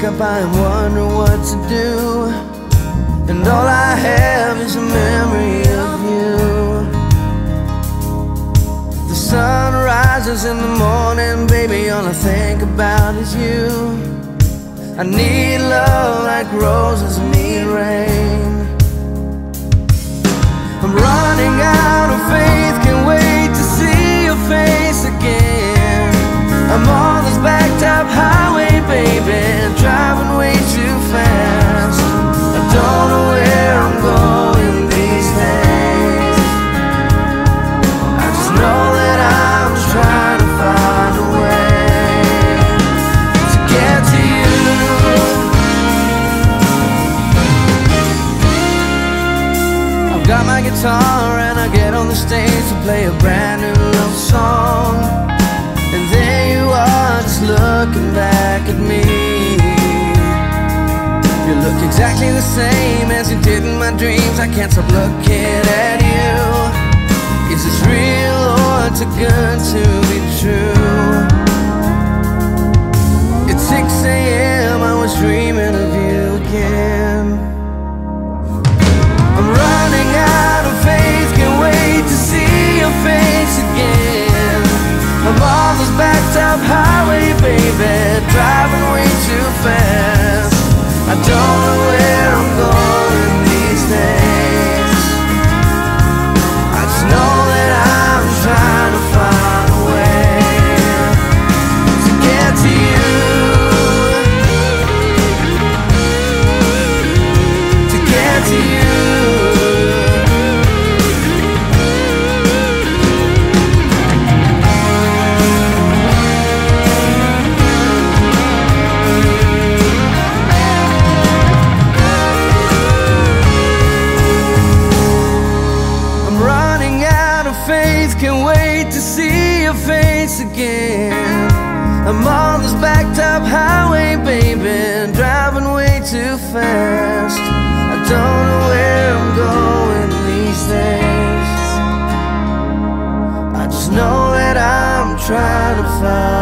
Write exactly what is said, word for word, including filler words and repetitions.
up, I wonder what to do, and all I have is a memory of you. The sun rises in the morning, baby, all I think about is you. I need love like roses need rain. I'm running out of faith, can't wait to see your face again. I'm on this blacktop highway, baby, driving way too fast. I don't know where I'm going these days. I just know that I'm trying to find a way to get to you. I've got my guitar and I get on the stage to play a brand new love song, and there you are, just looking back at me. You look exactly the same as you did in my dreams. I can't stop looking at you. Is this real or too good to be true? It's six A M I was dreaming of you again. I'm running out of faith, can't wait to see your face again. I'm on this blacktop highway, baby, driving way too fast. I don't know where I'm going these days. I just know that I'm trying to find a way to get to you, to get to you. Can't wait to see your face again. I'm on this blacktop highway, baby, driving way too fast. I don't know where I'm going these days. I just know that I'm trying to find